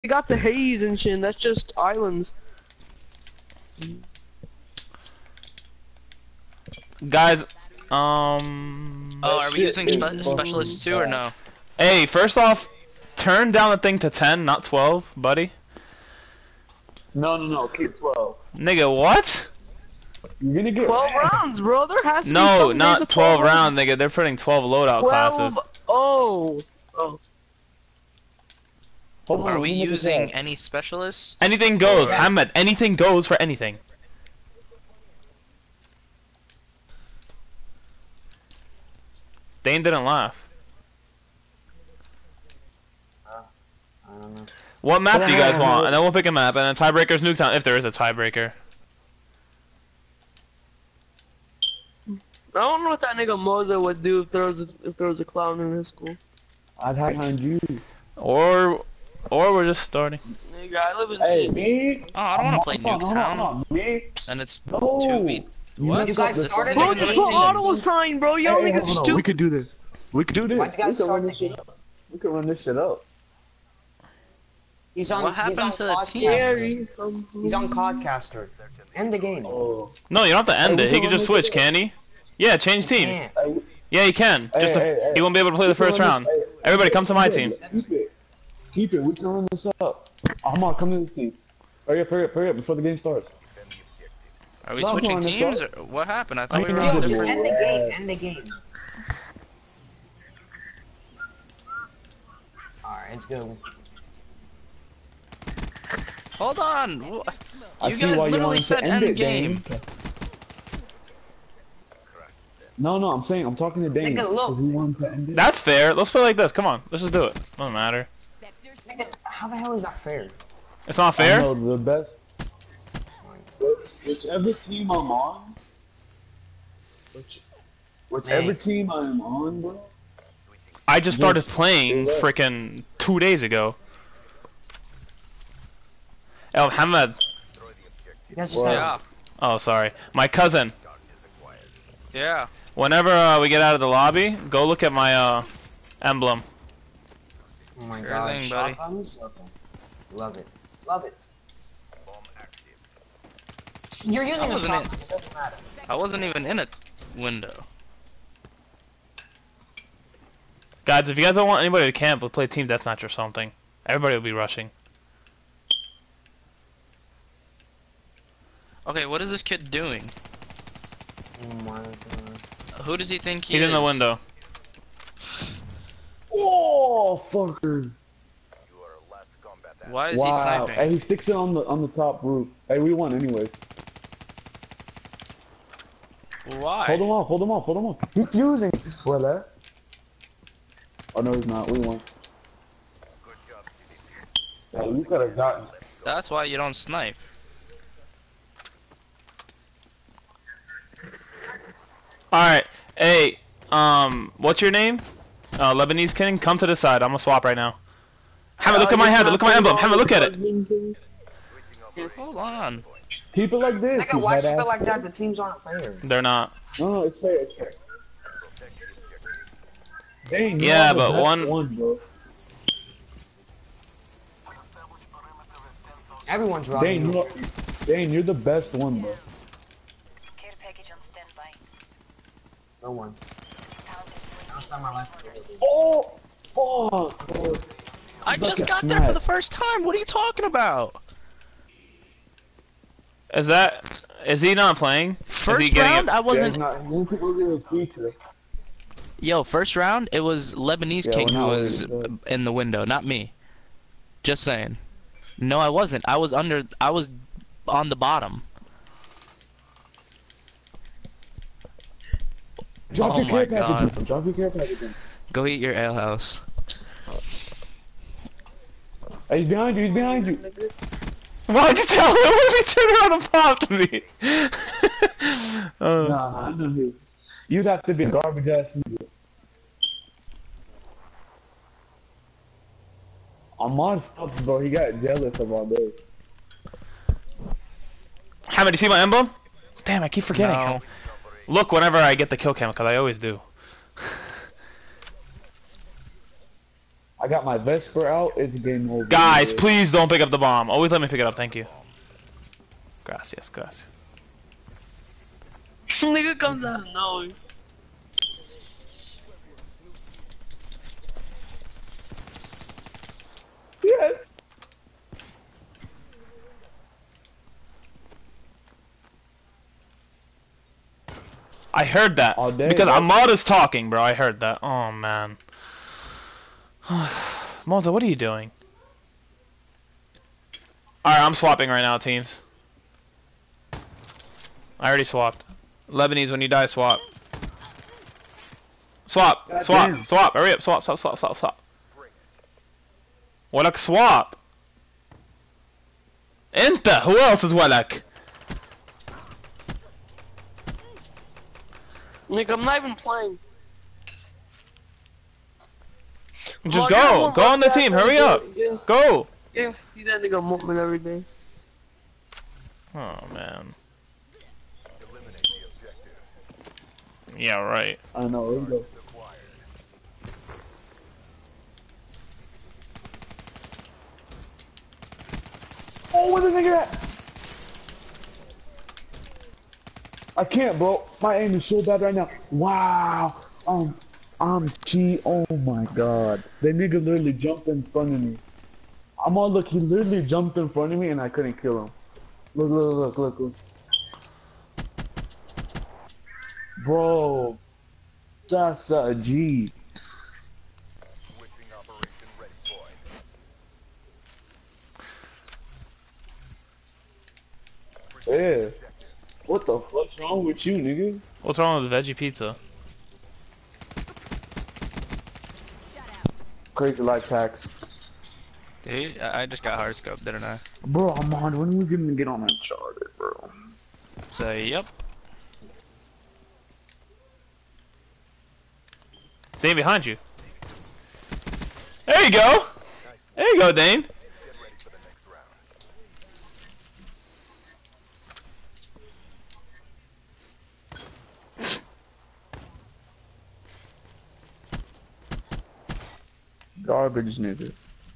got the haze and shit. That's just islands. Guys, Oh, are we using specialists too or no? Hey, first off, turn down the thing to 10, not 12, buddy. No, keep 12. Nigga, what? You're gonna get 12 mad. rounds, bro. There has to be No, some not days of 12 round, nigga. They're putting 12 loadout 12. classes. Oh. Hold on, Are let we me look at using that. any specialists? Anything goes, Yes. Hamed. Anything goes for anything. Dane didn't laugh. I don't know. What map do you guys Hold on, want? hold on. And then we'll pick a map. And then tiebreaker's Nuketown, if there is a tiebreaker. I don't know what that nigga Moza would do if there was a clown in his school. I'd hide behind you. Or we're just starting. Nigga, I live in Hey, St. me? Oh, I don't want to play Hold on, Nuketown. Me? And it's No. 2v. What? You guys This is started Bro, in just the put 18s. auto assign, bro. Y'all Hey, niggas hold just on, too. we could do this. We could do this. Why'd you guys We could start run the this shit game? up. We could run this shit up. He's on. What happened he's on to the Codcaster. team? He's on Codcaster. End the game. Oh. No, you don't have to end Hey, it. we He can can just run this switch, shit up. can he? Yeah, change team. Can't. Hey, Yeah, he can. Just hey, he won't be able to play the first round. Everybody, come to my team. Keep it. We can run this up. Come on, come to the team. Hurry up before the game starts. Are we No, switching no, teams? it's Or what happened? I thought we I were know, on Dude, it's just different. end the game. End the game. Alright, let's go. Hold on. You I guys see why you literally wanted to said end end it, game. Dane. No, I'm talking to Dane. Nigga, look. He wanted to end it. That's fair. Let's play like this. Come on, let's just do it. Doesn't matter. Nigga, how the hell is that fair? It's not I fair. know the best. Whichever team I'm on. Whichever team I'm on, bro. I just started Yes. playing Yeah. frickin' 2 days ago. El Hamed. You guys just Wow. Yeah. Oh, sorry. My cousin. Yeah. Whenever we get out of the lobby, go look at my emblem. Oh my Sure god, thing, buddy. shotguns? Okay. Love it. Love it. You're using a wasn't shotgun, it doesn't matter. I wasn't even in a window. Guys, if you guys don't want anybody to camp, we'll play team deathmatch or something. Everybody will be rushing. Okay, what is this kid doing? Oh my god. Who does he think he He's is? in the window. Oh, fucker. Why is he Wow. sniping? Hey, he's fixing on the top roof. Hey, we won anyway. Why? Hold him off. He's fusing. What that? Oh no, he's not. We won. Yeah, you could have gotten. That's why you don't snipe. Alright. Hey, what's your name? Lebanese King, come to the side. I'm gonna swap right now. Hamed, look at my head. Look at my emblem. Hamed, look at it. Hold on. Keep it like this. Nigga, you why do you head feel ass. like that? The teams aren't fair. They're not. No, it's fair. Dang, you're Yeah, the but best one- bro. Everyone's Dane, running. you're the best one, bro. Care package on standby. No one. I'll spend my life. Oh, fuck. Bro. I Look just at got there for Smack. the first time. What are you talking about? Is he not playing? Is First he getting round, it? I Yeah, wasn't. he's not. He won't take over his feature. Yo, first round, it was Lebanese Yeah, King we're who not was really good. in the window, not me. Just saying. No, I wasn't. I was on the bottom. Drop Oh your my care God. package in. Drop your care package in. Go eat your ale house. Hey, he's behind you. Why'd you tell him? Why did he turn around and pop me? Nah, I know who. You'd have to be a garbage ass nigga. Ahmad stops, bro. He got jealous of all this. Hamed, you see my emblem? Damn, I keep forgetting. No. Look whenever I get the kill cam, because I always do. I got my Vesper out. It's game over. Guys, nigga. please don't pick up the bomb. Always let me pick it up. Thank you. Gracias, gracias. Nigga comes out of nowhere. Yes. I heard that All day, because bro. Ahmad is talking, bro. I heard that. Oh man. Moza, what are you doing? Alright, I'm swapping right now, teams. I already swapped. Lebanese, when you die, swap. Swap! God Swap! damn. Swap! Hurry up! Swap! Swap! Swap! Swap! Swap! ولك swap! انت! Who else is ولك? Nigga, I'm not even playing. Just Oh, go! yeah, Go on the team! Hurry up! Yeah, Go! yeah, see that nigga movement every day. Oh man. Yeah, right. I know. Let's go. Oh, where the nigga at? I can't, bro. My aim is so bad right now. Wow. I'm T. Oh my god. That nigga literally jumped in front of me. I'm all look. He literally jumped in front of me and I couldn't kill him. Look, look, look, look, look. Bro, that's a G. Yeah. What the fuck's wrong with you, nigga? What's wrong with veggie pizza? Crazy life hacks. Dude, I just got hard scope, didn't I? Bro, I'm on. When are we gonna get on that charter, bro? So, yep. Dane behind you. There you go! There you go, Dane. Garbage, nigga.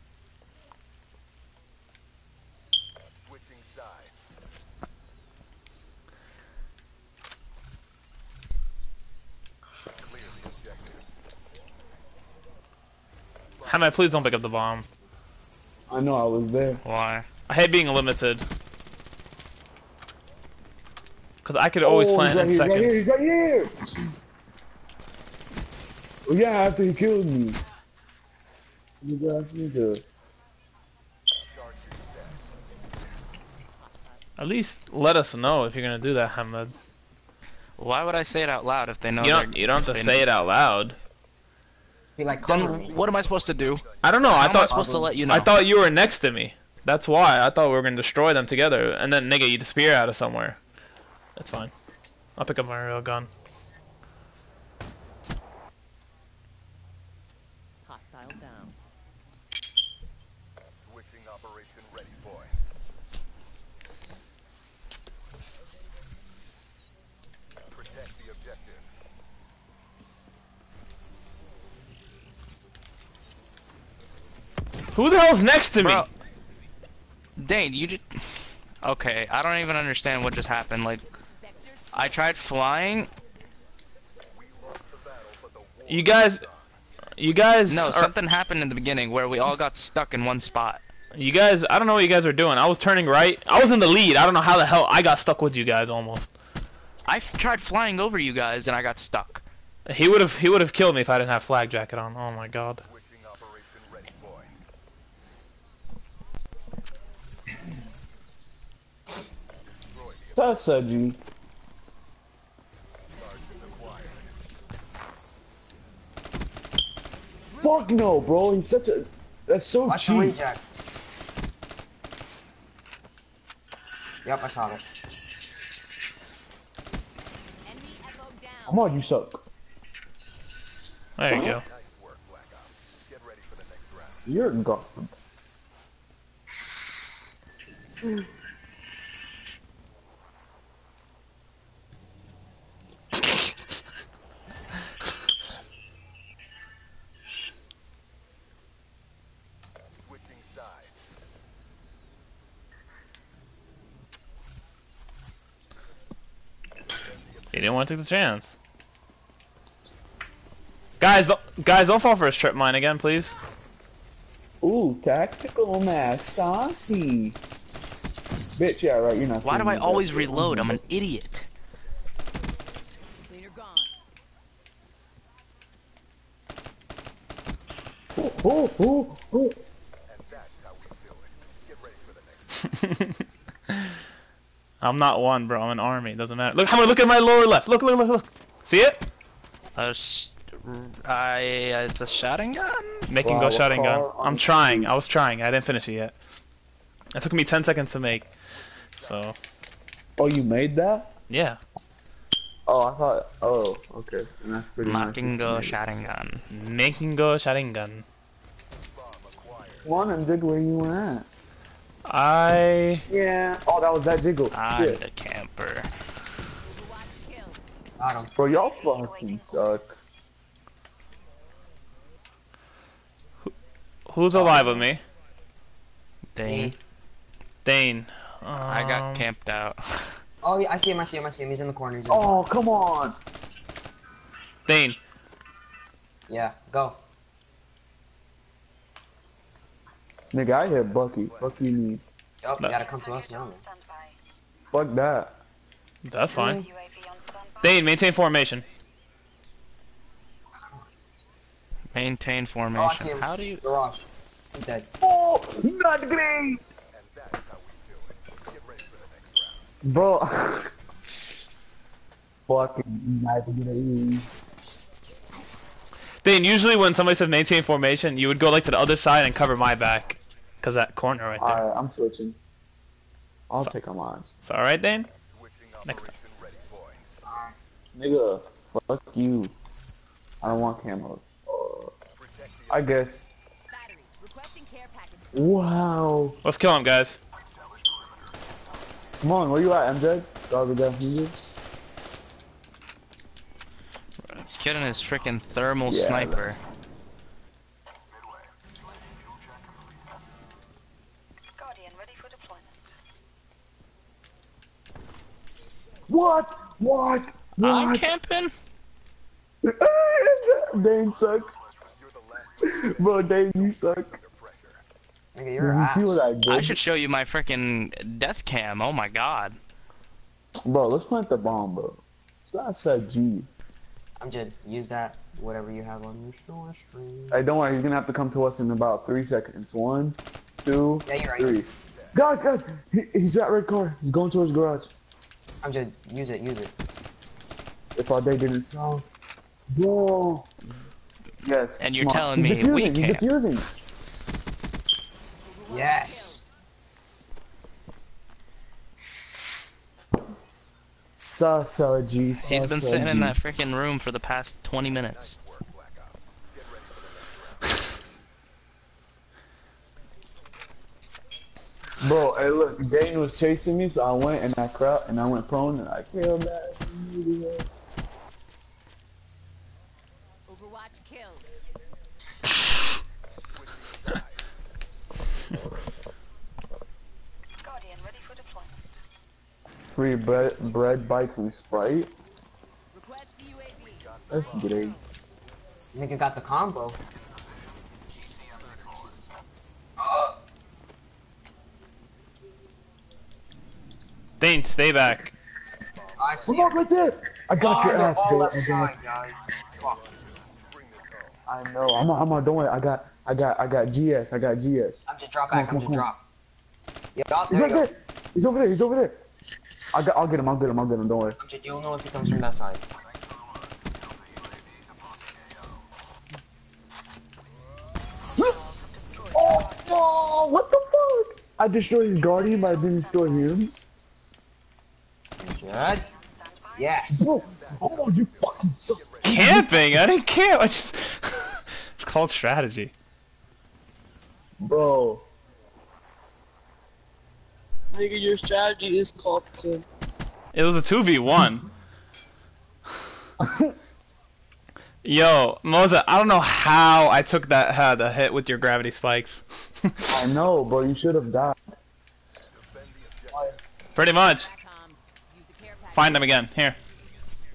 Hamad, please don't pick up the bomb. I know I was there. Why? I hate being limited. Cause I could always Oh, plant in he's right here, seconds. he's right here! Oh, yeah, after he killed me. Nigga. At least let us know if you're gonna do that, Hamad. Why would I say it out loud if they know You don't have to say it out loud. He like Then coloring. what am I supposed to do? I don't know. How I am I thought supposed to let you know? I thought you were next to me. That's why I thought we were gonna destroy them together, and then nigga, you disappear out of somewhere. That's fine. I'll pick up my real gun. Hostile down. Switching operation ready, boy. Protect the objective. Who the hell's next to me? Bro, Dane, you just... Okay, I don't even understand what just happened. Like, I tried flying. You guys No, are- something happened in the beginning where we all got stuck in one spot. You guys, I don't know what you guys are doing. I was turning right. I was in the lead. I don't know how the hell I got stuck with you guys almost. I tried flying over you guys and I got stuck. He would have killed me if I didn't have flag jacket on. Oh my god. Switching operation ready, boy. That's a G. Fuck no, bro. He's such a. That's so Watch the cheap. wing, Jack. Yep, I saw it. Enemy echo down. Come on, you suck. There you go. Nice work, Black Ops. Get ready for the next round. You're gone. He didn't want to take the chance. Guys, don't fall for a strip mine again, please. Ooh, tactical max, saucy. Bitch, yeah, right. You're not. Why do feeling I that always shit. reload? I'm an idiot. Cleaner gone. Oh, oh, oh. And that's how we do it. Get ready for the next round. I'm not one, bro. I'm an army. Doesn't matter. Look, look at my lower left. Look, look, look, look. See it? It's a shotting gun? Making Wow, go what shotting gun. car on I'm the trying. street? I was trying. I didn't finish it yet. It took me 10 seconds to make. So, Oh, you made that? yeah. Oh, I thought. Oh, okay. And that's pretty nice. Making go shotting gun. Making go shotting gun. Bomb acquired. Come on and dig where you at. I... Yeah. Oh, that was that jiggle. I'm Shit. the camper. Overwatch kill. Got him. Bro, y'all fucking suck. Who's alive with me? Dane. Dane. I got camped out. Oh, yeah, I see him. He's in the corner. He's in the Oh, come on. Dane. Yeah, go. Nigga, I hit Bucky. Fuck you mean? Yup, you gotta come to us now. Man. Stand by. Fuck that. That's fine. UAV on standby. Dane, maintain formation. Maintain Oh, I see formation. him. How do you... Garage. He's dead. Oh, not great. And that's how we do it. Get ready for the next round. Bro. Fucking not great. Dane, usually when somebody says maintain formation, you would go like to the other side and cover my back. Cause that corner right there. Alright, I'm switching. I'll take him on. It's alright, Dane? Switching Next operation ready, boy. Nigga, fuck you. I don't want camos. Protect the I guess. Battery. Requesting care package. Wow. Let's kill him, guys. Come on, where you at, MJ? Garbage ass music. This kid and his freaking thermal Yeah, sniper. that's- Guardian ready for deployment. What? What? I'm What? camping? Dane sucks. You're the last Bro, Dane, you suck. under pressure. Nigga, Did you're you ass. see what I did? I should show you my freaking death cam. Oh my god. Bro, let's plant the bomb, bro. So I said G. I'm just use that whatever you have on your stream. Hey, don't worry, he's gonna have to come to us in about 3 seconds. 1, 2, Yeah, you're right. 3. Guys, he's at red car. He's going to his garage. I'm just use it. If our day didn't solve. Bro. Yes. And you're smart. telling He's me we defusing, can't. He's defusing. Yes. Sasa G. He's been sitting in that freaking room for the past 20 minutes. Work, Black Ops. Get ready for the next round. Bro, hey look, Dane was chasing me, so I went and I crouched and I went prone and I killed that. Overwatch kill. Guardian ready for deployment. Free bread bites and Sprite. Request UAV. That's great. Nigga got the combo. Dane, stay back. I see. Look right there! I got your they're ass, all Dane. left I side, guys. Fuck. Bring this home. I know. I'm on. Don't worry. I got GS. I got GS. I'm just drop Come on, back. come I'm on, just come on. drop. Yeah, He's there right you go. there. He's over there. He's over there. I'll get him. I'll get him. Don't worry. I'm just, you'll know if he comes from that side. Oh no! What the fuck? I destroyed his guardian, but I didn't destroy him. Jed? Yes. Bro, oh you fucking suck. Camping? I didn't camp. I just... It's called strategy. Bro. Nigga, your strategy is called kill. It was a 2v1. Yo, Moza, I don't know how I took that the hit with your gravity spikes. I know, bro. You should have died. Pretty much. Back on. Use the care package. Find them again. Here.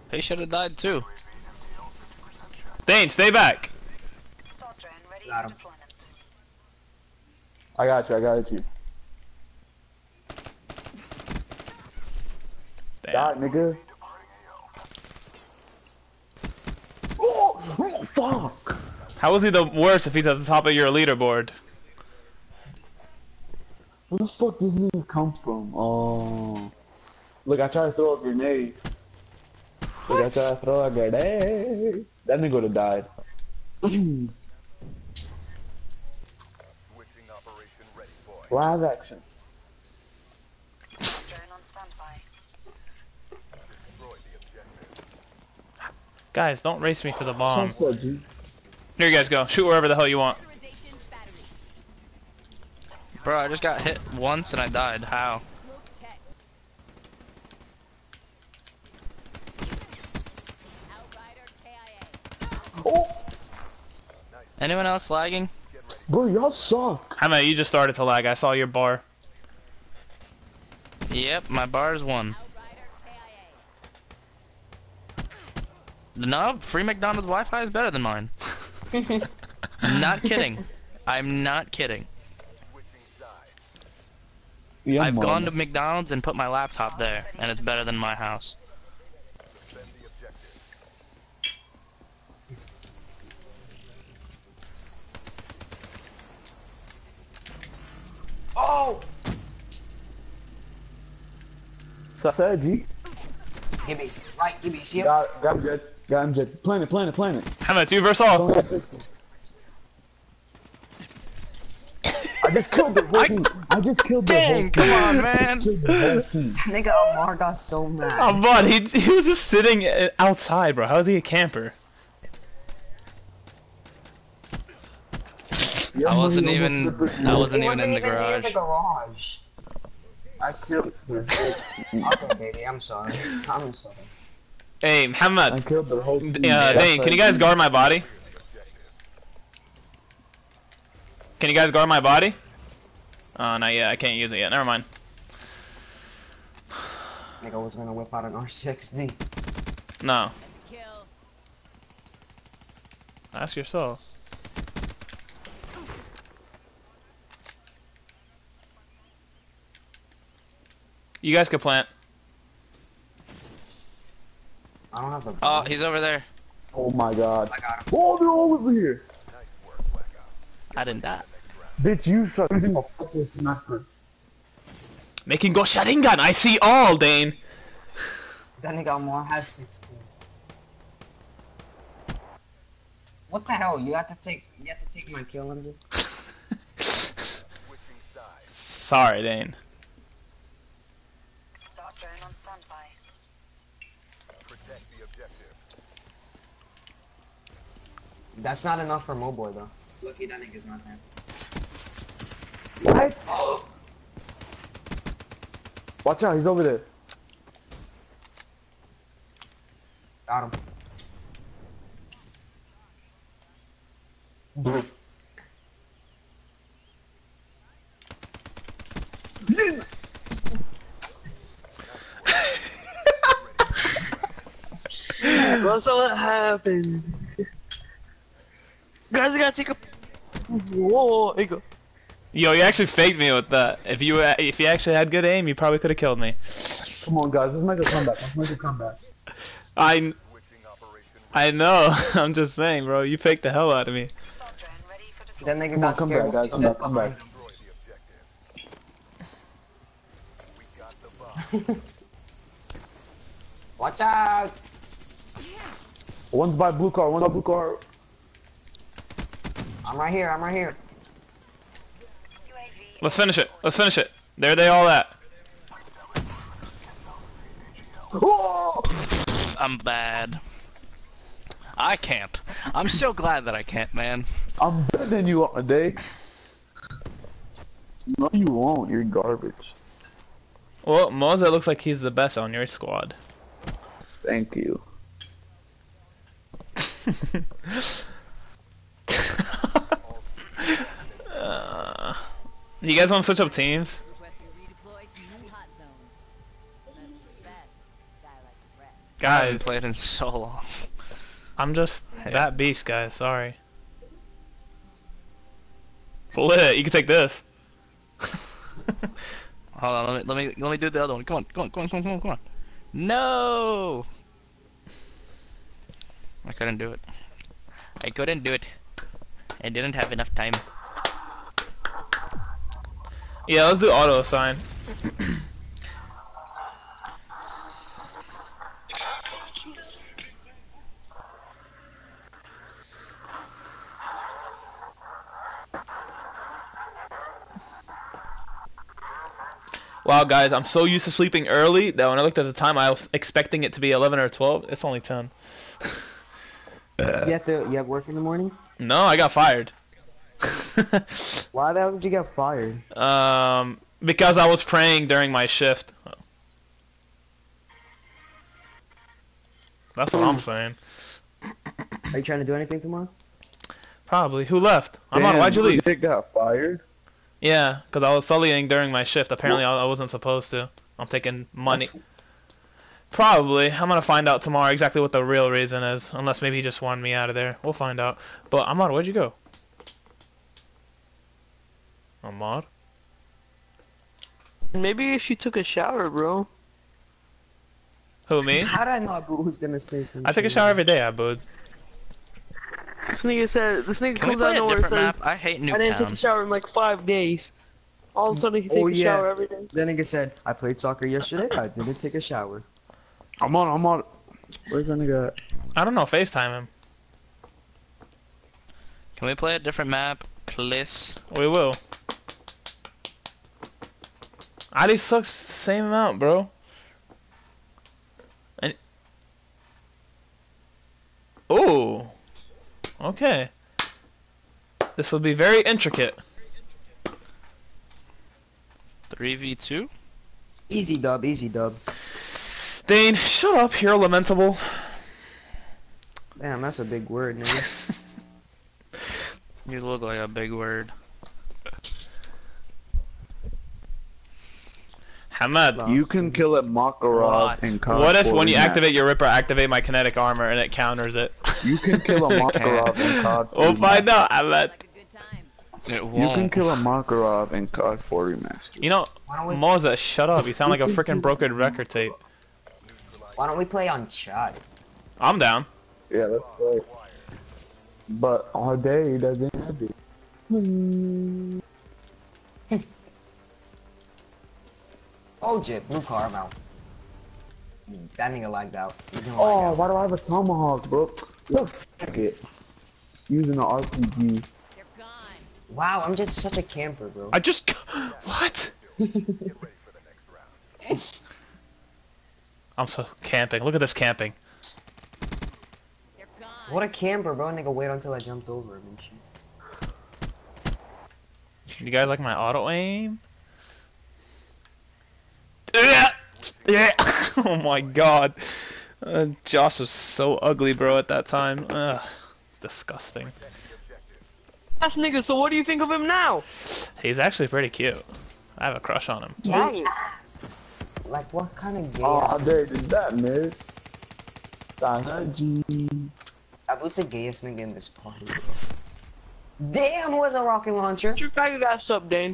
He should have died too. Dane, stay back. Start drone ready Got for him. deployment. I got you. I got you. Damn. Die, nigga. Oh, fuck. How is he the worst if he's at the top of your leaderboard? Where the fuck does this come from? Oh. Look, I tried to throw a grenade. Look, I tried to throw a grenade. That nigga would've died. Switching operation ready, boy. Live action. Drone on standby. Destroy the objective. Guys, don't race me for the bomb. Sunset, G. Here you guys go. Shoot wherever the hell you want. Authorization battery. Bro, I just got hit once and I died. How? Smoke check. Outrider KIA. Oh, Anyone else lagging? bro, y'all suck. Hamma, you just started to lag. I saw your bar. Yep, my bar's one. Outrider KIA. No, free McDonald's Wi-Fi is better than mine. Not kidding. I'm not kidding. Switching sides. Yeah, I've man. gone to McDonald's and put my laptop there, and it's better than my house. Defend the objective. Oh! Sunset, G. Give me. Right, give me. See him? Got him, Jet. Got him, Jet. Planet. Hamma, 2 versus all. I just killed the whole team. I just killed the whole Dang, team. come on, I man. just killed the whole team. Nigga Omar got so mad. Oh, bud, he was just sitting outside, bro. How is he a camper? Yeah, I wasn't man, even. almost I wasn't He even wasn't in the even near the garage. garage. I killed him. Okay, baby, I'm sorry. I'm sorry. Hey, I Hamad, killed the whole team. Dane, can you guys guard my body? Can you guys guard my body? Oh, not yet. I can't use it yet. Never mind. Nigga was gonna whip out an R6D. No. Kill. Ask yourself. You guys could plant. I don't have the. Oh, he's over there. Oh my god. I got him. Oh, they're all over here. Nice work, Black Ops. I didn't die. Bitch, you suck. Using a fucking sniper. Making go Sharingan. I see all, Dane. That nigga Omar has 16. What the hell? You have to take my kill, MJ? Switching sides. Sorry, Dane. Start drone on standby. Protect the objective. That's not enough for Moboy though. Lucky that nigga's not there. What? Watch out, he's over there. Got him. What's what happened? Guys, I gotta take a. Whoa, there you go. Yo, you actually faked me with that. If you actually had good aim, you probably could have killed me. Come on, guys, let's make a comeback. Let's make a comeback. Switching operation I know. I'm just saying, bro. You faked the hell out of me. Start drone ready for That deployment. nigga Come on, got come scared back, when guys. you Come said back, come back. destroy the objectives. We got the bomb. Watch out! One's by blue car, one's by blue car. I'm right here, I'm right here. UAV. Let's finish it. Let's finish it. There they all at. Oh! I'm bad. I can't. I'm so glad that I can't, man. I'm better than you on a day. No, you won't. You're garbage. Well, Moza looks like he's the best on your squad. Thank you. You guys want to switch up teams? Requesting redeploy to new hot zone. That's the best. Die like the rest. I haven't Guys, played in so long. I'm just Hey. that beast, guys. Sorry. Lit. You can take this. Hold on, let me do the other one. Come on. No! I couldn't do it. I didn't have enough time. Yeah, let's do auto assign. Wow, guys, I'm so used to sleeping early that when I looked at the time, I was expecting it to be 11 or 12. It's only 10. You have work in the morning? No, I got fired. Why the hell did you get fired? Because I was praying during my shift. That's what I'm saying. Are you trying to do anything tomorrow? Probably. Who left? Amon, why'd you leave? They got fired? Yeah, because I was sullying during my shift. Apparently, I wasn't supposed to. I'm taking money. Probably. I'm gonna find out tomorrow exactly what the real reason is. Unless maybe he just wanted me out of there. We'll find out. But Ahmad, where'd you go? Ahmad? Maybe if you took a shower, bro. Who, me? How did I know Abu was gonna say something? I take a shower every day, Abud. This nigga Can we comes out play of a nowhere and different says, map? I hate I didn't take a Nuketown. shower in like 5 days. All of a sudden he takes Oh, a yeah. shower every day. Then nigga said, I played soccer yesterday, I didn't take a shower. I'm on. Where's that nigga at? I don't know, FaceTime him. Can we play a different map, please? We will. Ali sucks the same amount, bro. And oh, okay. This will be very intricate. 3v2? Easy dub, easy dub. Dane, shut up. You're lamentable. Damn, that's a big word, nigga. You look like a big word. Hamad, You can kill it Makarov What? in COD what if when you 40 activate your Ripper, activate my kinetic armer and it counters it? You can kill a Makarov in COD 40 We'll find out, Hamad. Like a good time. It You can won't. kill a Makarov in COD 4 Remastered. You know, Moza, shut up. You sound like a freaking broken record tape. Why don't we play on chat? I'm down. Yeah, that's right. But all day doesn't have it. Oh, Jip, blue car, I'm out. That nigga lagged out. He's gonna Oh, lag out. why do I have a tomahawk, bro? Look, fuck it. Using an RPG. They're gone. Wow, I'm just such a camper, bro. I just... What? Get ready for the next round. I'm so camping. Look at this camping. They're gone. What a camper, bro. Nigga, wait until I jumped over him and shit. You guys like my auto aim? Yeah. Yeah. Oh my god. Josh was so ugly, bro, at that time. Ugh. Disgusting. That's nigga, so what do you think of him now? He's actually pretty cute. I have a crush on him. Yes! Like, what kind of gay Oh, ass there is is that miss. Danaji. Abu's the gayest nigga in this party, bro. Damn, who has a rocket launcher? Put your faggot ass up, Dane.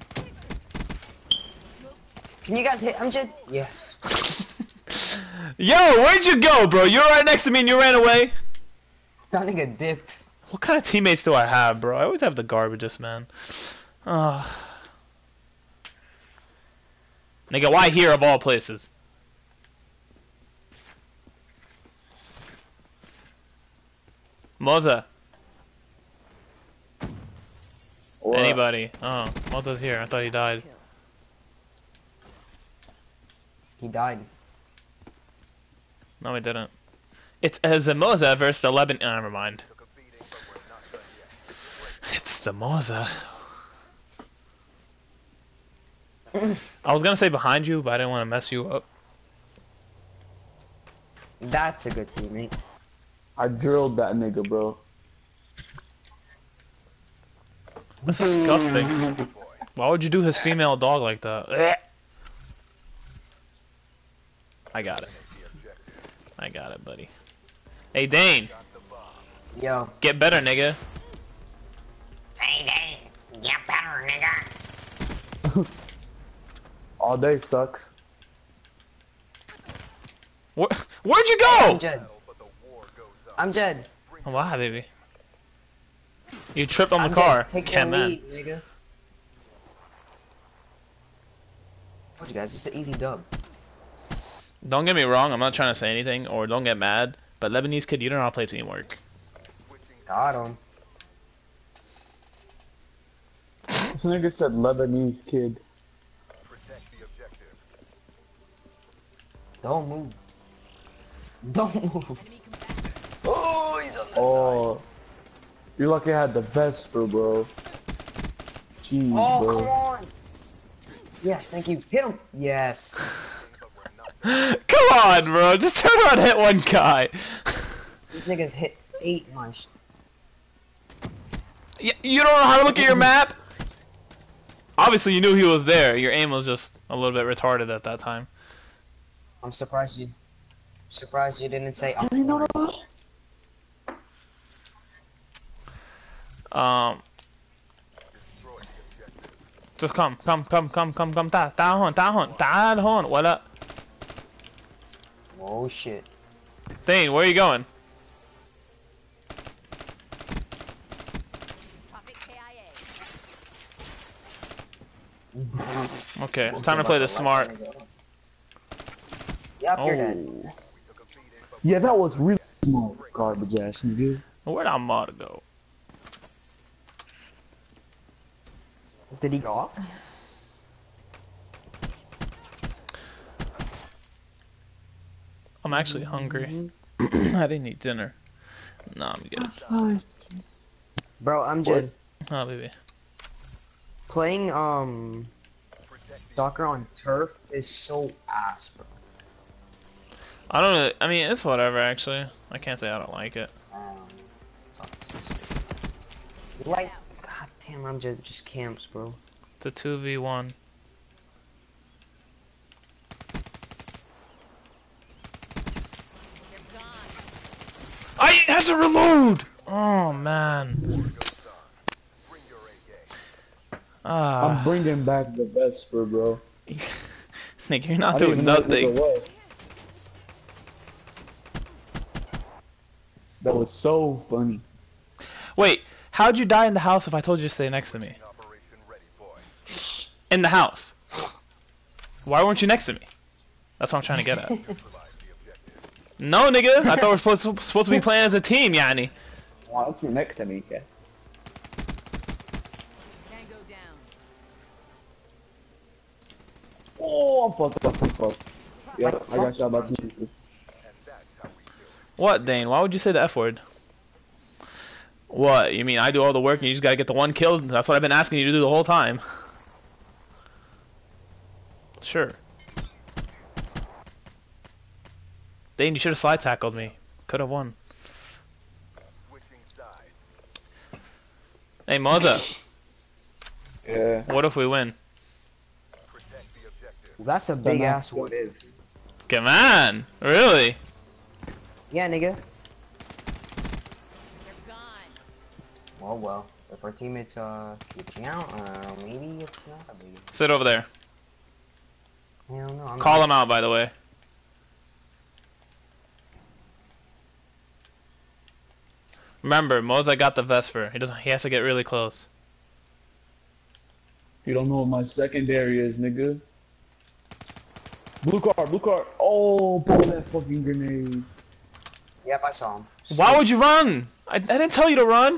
Can you guys hit Amjad? Yes. Yo, where'd you go, bro? You were right next to me and you ran away? That nigga dipped. What kind of teammates do I have, bro? I always have the garbages, man. Nigga, why here of all places? Moza. What? Anybody? Oh, Moza's here. I thought he died. He died. No, he didn't. It's the Moza versus the Lebanon. Oh, never mind. Took a beating, but we're not done yet. It's the Moza. I was gonna say behind you, but I didn't want to mess you up. That's a good teammate. I drilled that nigga, bro. That's disgusting. Why would you do his female dog like that? I got it. I got it, buddy. Hey, Dane. Yo. Get better, nigga. Hey, Dane. Get better, nigga. All day sucks. Where'd you I'm go? Jed. I'm Jed. Why, baby? You tripped on the I'm car. Jed. Take Can't your man. lead, nigga. Told you guys, it's an easy dub. Don't get me wrong. I'm not trying to say anything, or don't get mad. But Lebanese kid, you don't know how to play teamwork. Got him. This nigga said Lebanese kid. Protect the objective. Don't move. Don't move. Oh, he's on the Oh, you're lucky I had the Vesper, bro. Jeez, Oh, bro. come on. Yes, thank you. Hit him. Yes. Come on, bro. Just turn around and hit one guy. These niggas hit 8 my You don't know how to look at your map? Obviously, you knew he was there. Your aim was just a little bit retarded at that time. I'm surprised you didn't say I'm Just come. تعال هون ولا. Oh shit. Thane, where are you going? Okay, time to play this smart. Yep, you're Oh, dead. Yeah, that was really small garbage ass nigga. where'd Ahmad go? Did he go off? I'm actually hungry. I didn't eat dinner. No, I'm good. Bro, I'm Jed. Oh, baby. Playing soccer on turf is so ass, bro. I don't really, I mean, it's whatever, actually. I can't say I don't like it. Like, god damn, I'm just camps, bro. The 2v1. I had to reload! Oh, man. I'm bringing back the Vesper, bro. Nick, you're not I didn't doing even know what it nothing. was. That was so funny. Wait, how'd you die in the house if I told you to stay next to me? In the house. Why weren't you next to me? That's what I'm trying to get at. No, nigga. I thought we were supposed to be playing as a team, yani. Why don't you next to me, kid? Oh, I'm fucked up. I'm fucked. Yeah, I got shot by two people. What, Dane? Why would you say the F word? What? You mean I do all the work and you just gotta get the one kill? That's what I've been asking you to do the whole time. Sure. Dane, you should have slide tackled me. Could have won. Hey, Moza. Yeah. What if we win? That's a big ass what if. Come on! Really? Yeah, nigga. Well, if our teammates reaching out, maybe it's not a big. Sit over there. Hell no. I'm Call not. him out, by the way. Remember, Moza got the Vesper. He has to get really close. You don't know what my secondary is, nigga. Blue car, blue car. Oh, pull that fucking grenade. Yep, I saw him. Why would you run? I didn't tell you to run.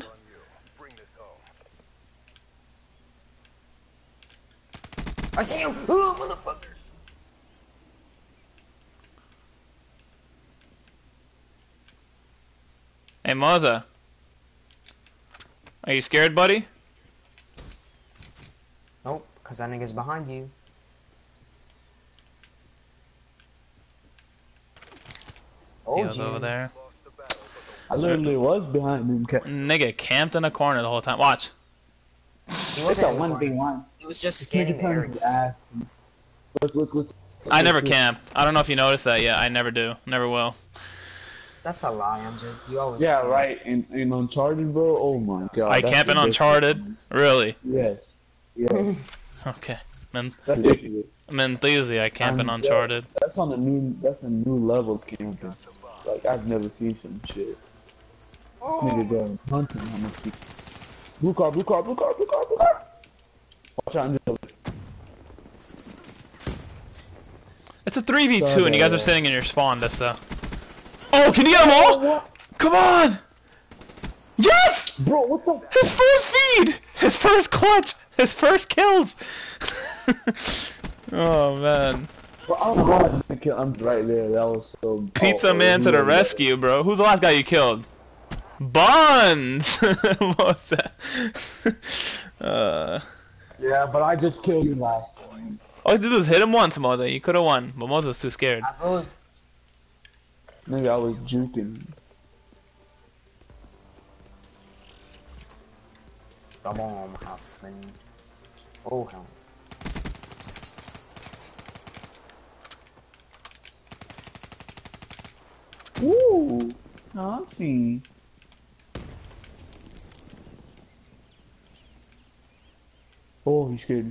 I see him! Oh, motherfucker! Hey, Moza. Are you scared, buddy? Nope, cause that nigga's behind you. He Oh, was over there. I literally was behind him. Nigga camped in a corner the whole time. Watch. He It's a wasn't in the corner. 1v1. He was just This scanning nigga the turned area. his ass. Look. I never camp. I don't know if you noticed that yet. I never do. Never will. That's a lie, MJ. You always. Yeah, camp. right. In Uncharted, bro. Oh my god. I that's camp in ridiculous. Uncharted. Really? Yes. Yes. Okay. Man, That's ridiculous. I'm enthusiastic. I camp in Uncharted. That's on a new. That's a new level camping. Like I've never seen some shit. Nigga going hunting. How much people? Blue car. Blue car. Blue car. Blue car. Blue car. Watch out, Angela. It's a 3v2 and you guys are sitting in your spawn. That's Oh, can you get them all? Come on! Yes! Bro, what the? His first feed! His first clutch! His first kills! Oh, man. Bro, I'm glad I'm right there. That was so. Pizza man to the rescue, bro. Who's the last guy you killed? Buns! What was that? Yeah, but I just killed you last time. All you did was hit him once, Moza. You could have won, but Moza was too scared. Maybe I was juking. Come on, husband. Oh, hell. Ooh, Nancy. Oh, he's kidding.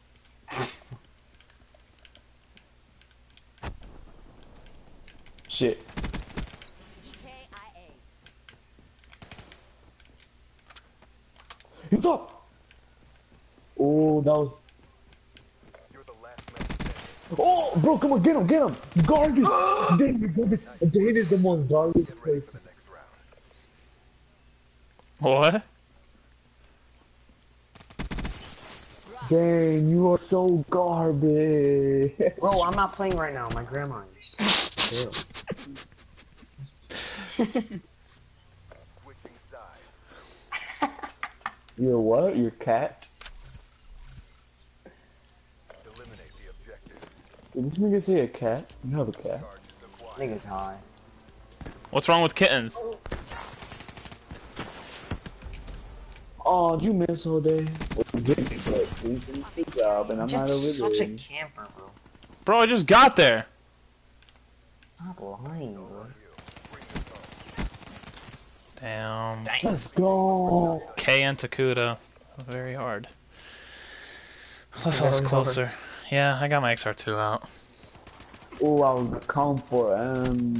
Shit. EKIA. He's up. Oh, that was. You're the last man standing. Oh, bro, come on, get him, get him. Garbage. David, David is the most garbage place. The next round. What? Dang, you are so garbage. Bro, I'm not playing right now. My grandma is. Chill. Switching sides. You're what? You're cat? Eliminate the objectives. Did this nigga say a cat? You have a cat. Charges acquired. Nigga's high. What's wrong with kittens? Oh, you miss all day. Well, you didn't, but you finished the job, and I'm not Just over such a there. camper, bro. Bro, I just got there. Stop lying, bro. Damn. Let's go. K and Takuda. Very hard. Plus I was closer. Yeah, I got my XR2 out. Oh, I was calm for and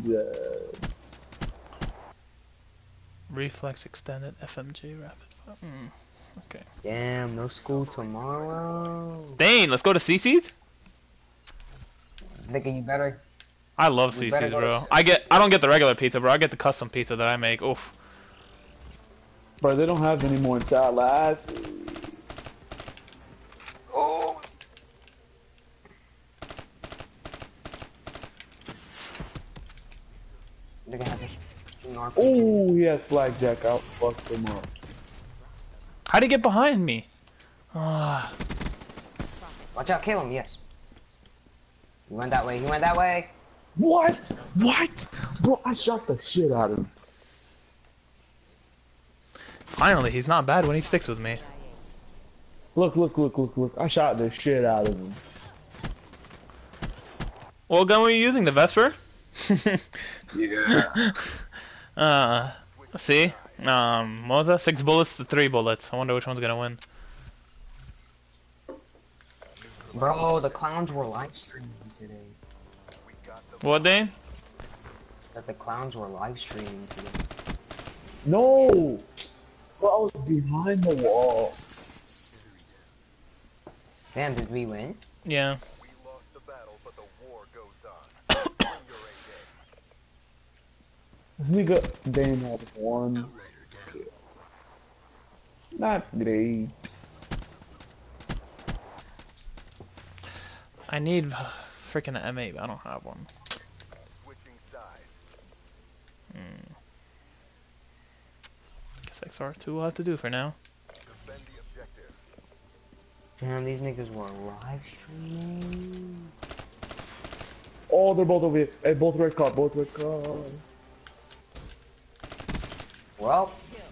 Reflex extended FMG rapid fire. Okay. Damn, no school tomorrow. Dane, let's go to CC's? Nigga, you better. I love We better CC's, go to bro. CC's. I don't get the regular pizza, bro. I get the custom pizza that I make. Oof. bro, they don't have any more salads. Oh. Nigga has a fucking RPG. Oh, he has blackjack out. Fuck him up. How'd he get behind me? Ah. Watch out, kill him, yes. He went that way, he went that way. What? What? Bro, I shot the shit out of him. Finally, he's not bad when he sticks with me. Look, look, look, look, look. I shot the shit out of him. What gun were you using? The Vesper? Yeah. See? What was that? 6 bullets to 3 bullets. I wonder which one's gonna win. Bro, the clowns were live streaming today. What, Dane? That the clowns were live streaming today. No! Bro, I was behind the wall. Damn, did we win? Yeah. We lost the battle, but the war goes on. Earn your A game. This nigga Dane had one. Not great. I need freaking M8, but I don't have one. Switching sides. Guess XR2 will have to do for now. Defend the objective. Damn, these niggas were live streaming. Oh, they're both over here. Hey, both red car, both red car. Well,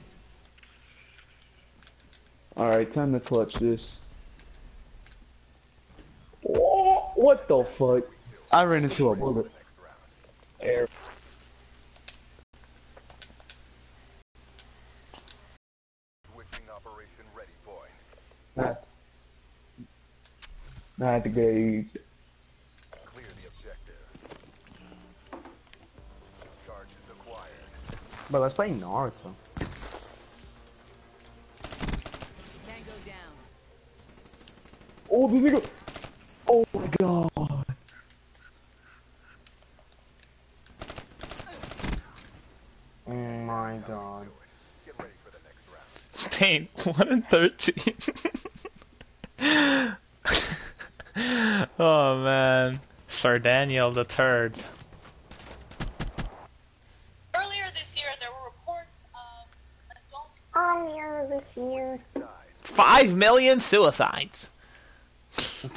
Alright, time to clutch this. Oh, what the fuck? I ran into a bullet. Air. Switching operation ready point. Not the gate. Clear the objective. Charges acquired. But let's play Naruto. Tango down. Oh, this nigga. Oh my god. Oh my god. Get ready for the next round. Dang, 1 in 13. Oh man, Sir Daniel the Turd. Earlier this year, there were reports of adults. Earlier this year. 5 million suicides. Protect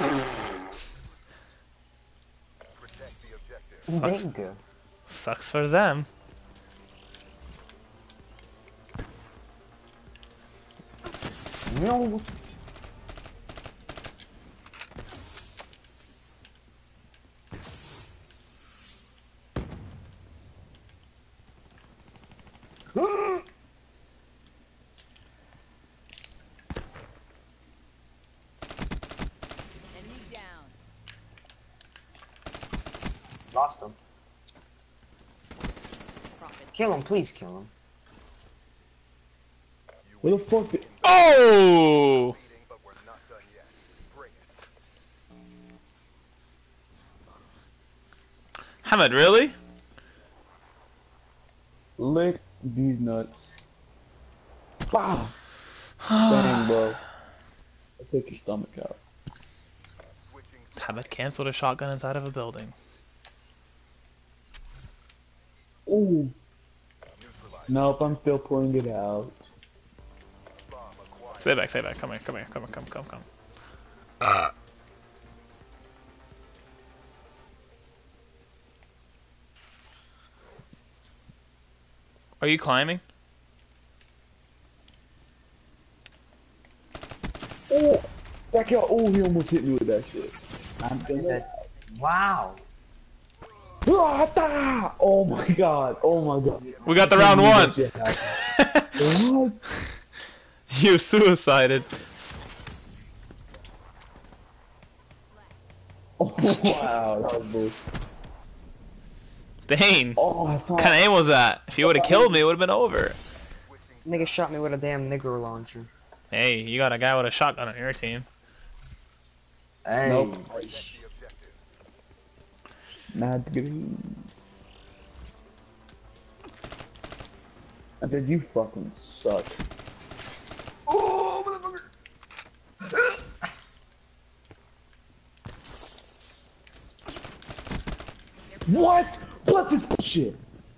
the objective. Nigga. Sucks for them. No. Enemy down. Lost him. Profit. Kill him, please kill him. Where the fuck did... Oh! But we're not done yet. Bring it. Hamid, really? Lick these nuts. Wow. Dang, bro. I'll take your stomach out. Switching Hamid canceled a shotgun inside of a building. Ooh. neutralized. Nope, I'm still pulling it out. Bomb acquired. Stay back, stay back. Come here, come here, come, come, come, come. Are you climbing? Oh! That guy, oh, he almost hit me with that shit. I'm dead. Wow. Ah, oh my god, oh my god. We got the round one. What? You suicided. Oh wow, that was bullshit. Dang. Oh, I What thought... kind of aim was that? If you would have killed me, it would have been over. Nigga shot me with a damn nigger launcher. Hey, you got a guy with a shotgun on your team. Hey. Nope. Protect the objective. Not green. I said, you fucking suck. Oh, motherfucker. What? What this bullshit?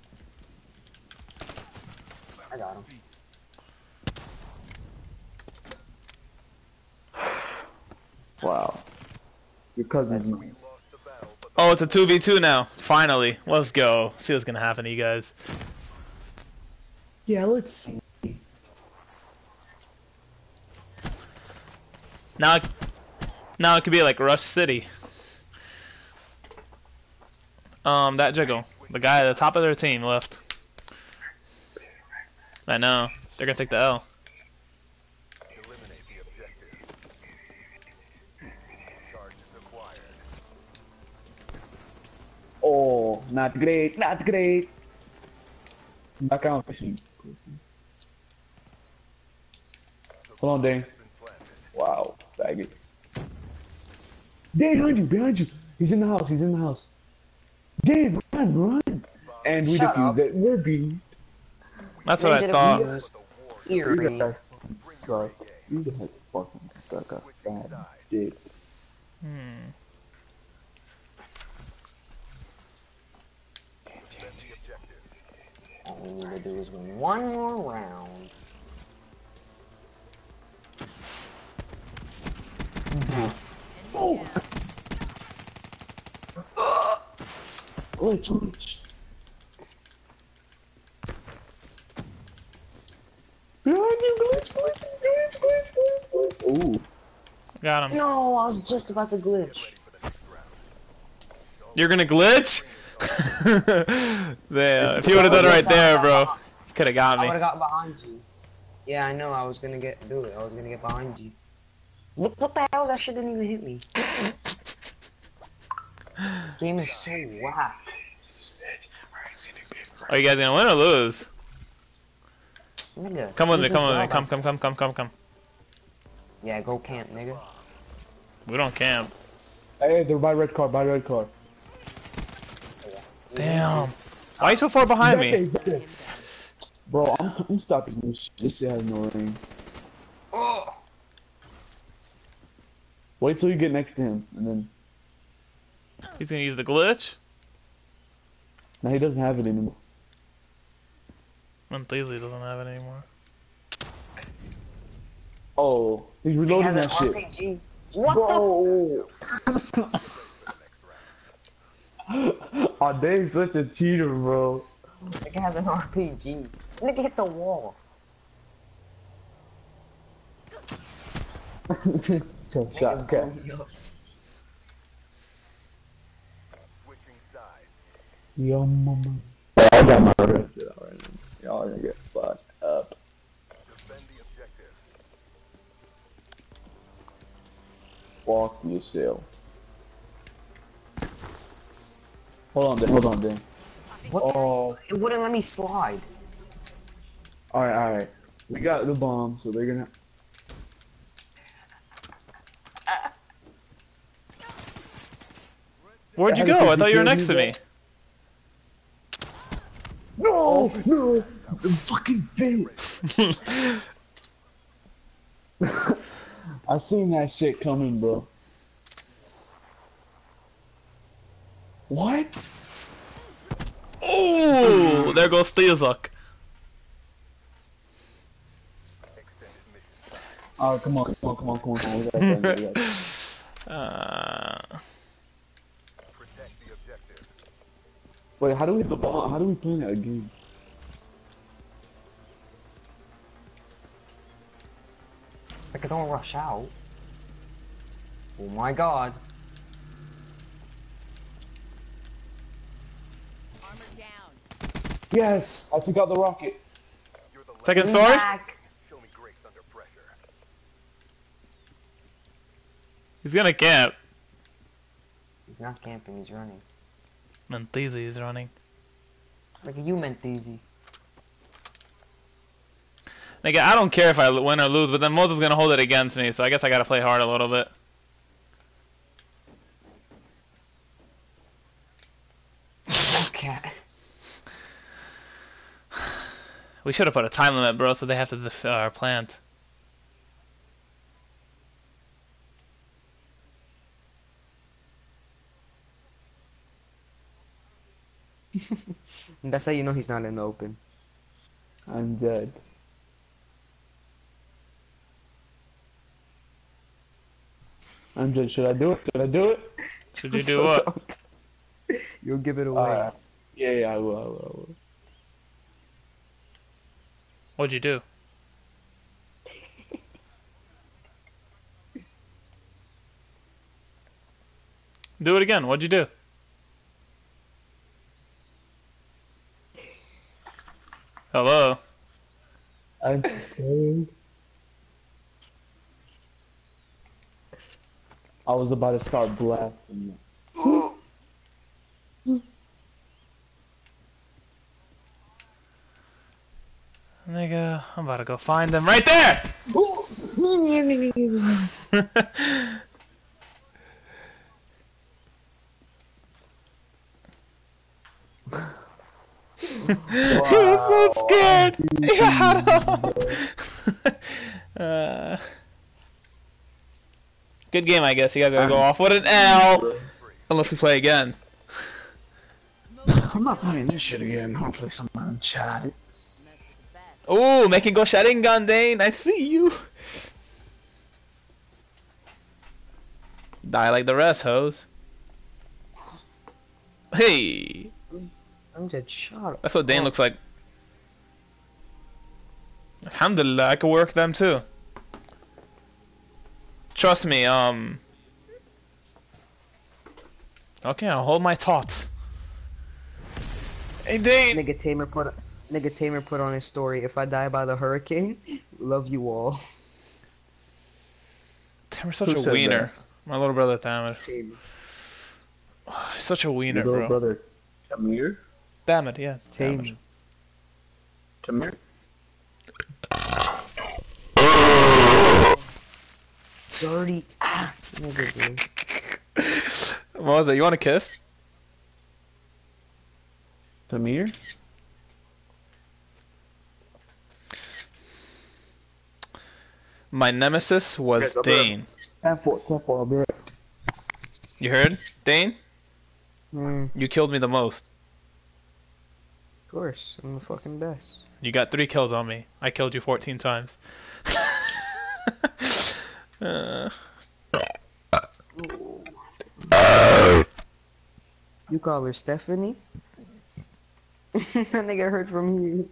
I got him. Wow. Your cousin's We lost the battle, but Oh, it's a 2v2 now. Finally. Let's go. See what's gonna happen to you guys. yeah, let's see. Now it could be like Rush City. That jiggle. The guy at the top of their team left. I know. They're gonna take the L. eliminate the objective. Charges acquired. Oh, not great, not great. Back out. Hold on, Dane. Has been planted. Wow, faggots. Dane, behind you. He's in the house, he's in the house. Dane, run. And we Shut defused up. it. We're beast. That's what I Ninja thought. defused. You Eerie. guys fucking suck. You guys fucking suck up bad dick. Defend the objective. All we need to do is win one more round. Oh! Glitch. Behind you, glitch. Ooh. Got him. No, I was just about to glitch. Ready for the next round. It's You're gonna glitch? Damn, if you would have done it right there, bro, you could have got I me. would have got behind you. Yeah, I know. I was gonna do it. I was gonna get behind you. What the hell? That shit didn't even hit me. This game is so whack. Are you guys gonna win or lose? Nigga, Come with me, this come is with me, dog. come. Yeah, go camp, nigga. We don't camp. Hey, they're by red car, by red car. Damn. Why are you so far behind me? Bro, I'm stopping this shit. This shit has no ring. Oh. Wait till you get next to him, and then... He's gonna use the glitch? No, he doesn't have it anymore. Monthly doesn't have it anymore. Oh, he's He reloading has an that shit. RPG. What Bro. Oh, Dave's such a cheater, bro. the? Nigga has an RPG. Nigga hit the wall. Shot, okay. Switching sides. Yo, mama. I got my red shit already. Y'all gonna get fucked up. Defend the objective. Fuck yourself. Hold on, Dan. What? Oh. It wouldn't let me slide. Alright. We got the bomb, so they're gonna... Where'd you go? I thought you were next to me. No! No! The fucking bitch! I seen that shit coming, bro. What? Ooh, there goes Steelzuck. Extended mission time. Oh, come on. We got Protect the objective. Wait, how do we hit the bomb? How do we play that game? Like, don't rush out. Oh my god. Armor down. Yes! I took out the rocket. You're the Second last. sword? Back. Show me grace under pressure. He's gonna camp. He's not camping, he's running. Monthly is running. Like you meant easy. Nigga, I don't care if I win or lose, but then Moses is gonna hold it against me, so I guess I gotta play hard a little bit. Cat. We should have put a time limit, bro, so they have to defend our plant. That's how you know he's not in the open. I'm dead. I'm dead. Should I do it? Should I do it? Should you do what? You'll give it away. Yeah, I will. What'd you do? Do it again. What'd you do? Hello? I'm scared. I was about to start blasting. Nigga, I'm about to go find them right there! He was so scared! Good game, I guess. You guys gotta go off with an L! Unless we play again. I'm not playing this shit again. I'll play some Uncharted. Ooh, making go Sharingan, Dane! I see you! Die like the rest, hoes. Hey! I'm dead shot. That's what Dane looks like. Alhamdulillah, I could work them too. Trust me, Okay, I'll hold my thoughts. Hey, Dane. Nigga Tamer put on his story, if I die by the hurricane, love you all. Tamer's such Who a said wiener. that? My little brother Tamer. Tamer. He's such a wiener, Your little bro. brother, Tamir? Damn it, yeah. Tamer. Tamir? Dirty ass nigga, bro. What was that? You want a kiss? Tamir? My nemesis was Yes, I'll be right- Dane. 10-4, I'll be right. You heard? Dane? Of You killed me the most. course, I'm the fucking best. You got 3 kills on me. I killed you 14 times. You call her Stephanie? That nigga heard from you.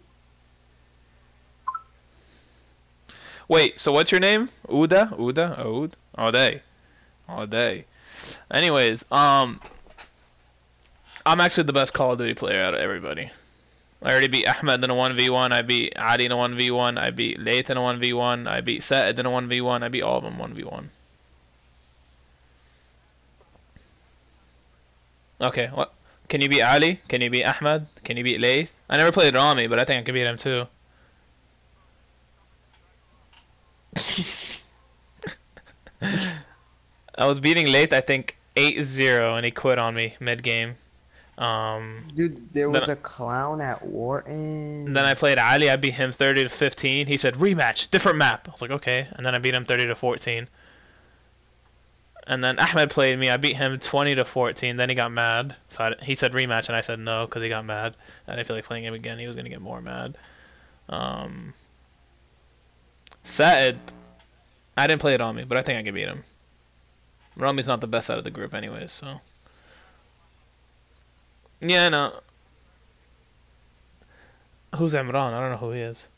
Wait, so what's your name? Uda? Uda? Oud? All day. All day. Anyways, I'm actually the best Call of Duty player out of everybody. I already beat Ahmed in a 1v1, I beat Adi in a 1v1, I beat Layth in a 1v1, I beat Sa'id in a 1v1, I beat all of them 1v1. Okay, what? Can you beat Ali? Can you beat Ahmed? Can you beat Layth? I never played Rami, but I think I can beat him too. I was beating Layth, I think 8-0, and he quit on me mid-game. Dude, there was a clown at Wharton. Then I played Ali, I beat him 30-15. He said, rematch, different map. I was like, okay. And then I beat him 30-14. And then Ahmed played me, I beat him 20-14. Then he got mad. So he said rematch, and I said no, because he got mad. I didn't feel like playing him again. He was going to get more mad. Sa'id, I didn't play it on me, but I think I can beat him. Rami's not the best out of the group anyways, so. Yeah, no. Who's Imran? I don't know who he is.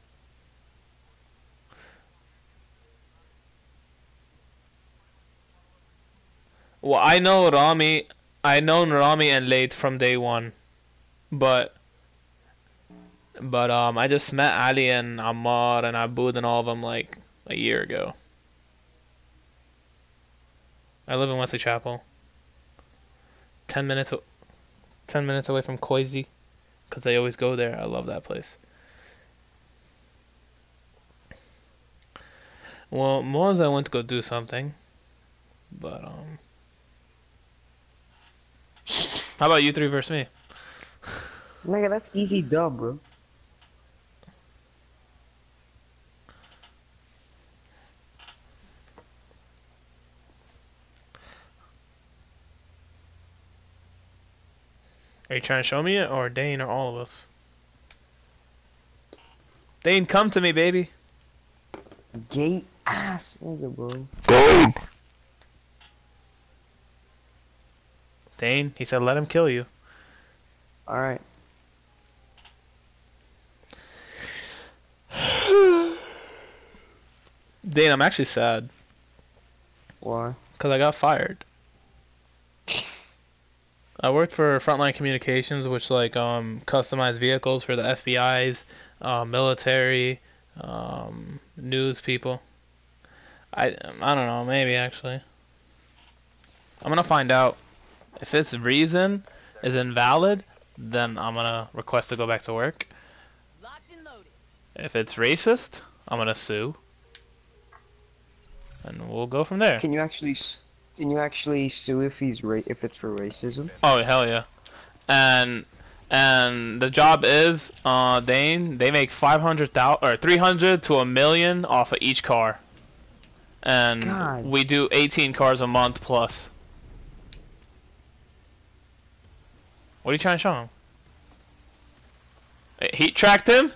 Well, I know Rami. I known Rami and Layth from day one, but I just met Ali and Ammar and Aboud and all of them like a year ago. I live in Wesley Chapel. 10 minutes away from Koizi, because I always go there. I love that place. Well, Moza went to go do something, but how about you 3 versus me? Nigga, that's easy dub, bro. Are you trying to show me it, or Dane, or all of us? Dane, come to me, baby. Gay ass nigga, bro. Dane, he said let him kill you. Alright. Dane, I'm actually sad. Why? Because I got fired. I worked for Frontline Communications, which like customized vehicles for the FBI's, military, news people. I don't know, maybe actually. I'm gonna find out. If its reason is invalid, then I'm gonna request to go back to work. Locked and loaded. If it's racist, I'm gonna sue, and we'll go from there. Can you actually sue if if it's for racism? Oh hell yeah! And the job is they make 500,000 or 300 to 1 million off of each car, and God. we do 18 cars a month plus. What are you trying to show him? Heat tracked him?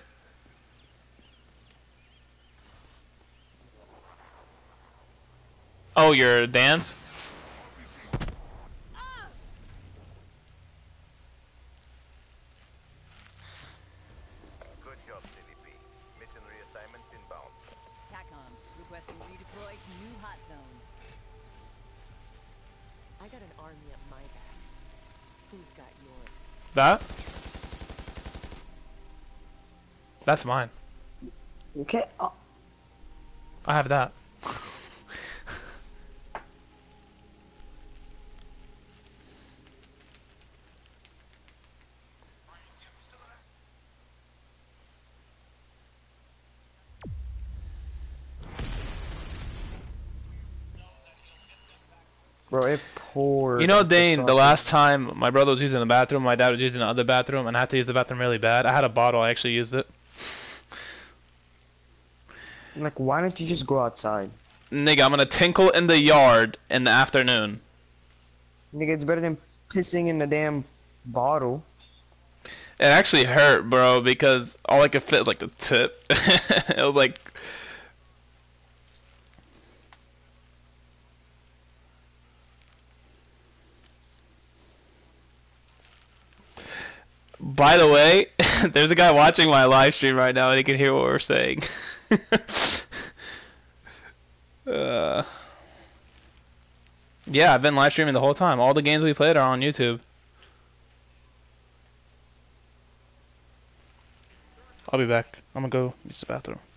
Oh, your dance? Good job, CVP. Mission reassignments inbound. TACOM, requesting redeploy to new hot zone. I got an army at my back. Who's got yours? That? That's mine. Okay. I have that. Bro, it poured. You know, up the Dane, the socket. last time my brother was using the bathroom, my dad was using the other bathroom, and I had to use the bathroom really bad. I had a bottle, I actually used it. Like, why don't you just go outside? Nigga, I'm gonna tinkle in the yard in the afternoon. Nigga, it's better than pissing in the damn bottle. It actually hurt, bro, because all I could fit was like the tip. It was like... By the way, there's a guy watching my live stream right now and he can hear what we're saying. Yeah, I've been live streaming the whole time. All the games we played are on YouTube. I'll be back. I'm gonna go use the bathroom.